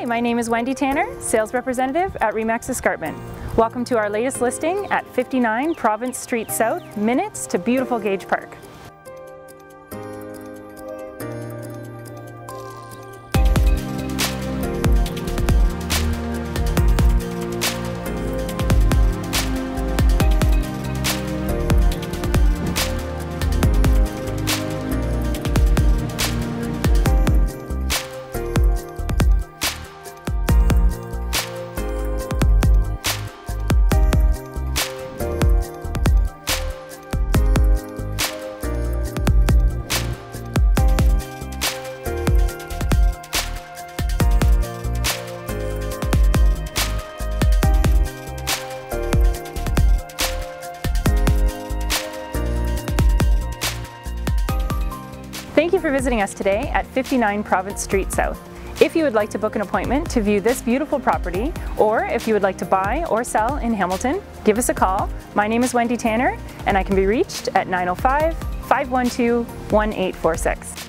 my name is Wendy Tanner, Sales Representative at RE/MAX Escarpment. Welcome to our latest listing at 59 Province Street South, minutes to beautiful Gage Park. Thank you for visiting us today at 59 Province Street South. If you would like to book an appointment to view this beautiful property, or if you would like to buy or sell in Hamilton, give us a call. My name is Wendy Tanner, and I can be reached at 905-512-1846.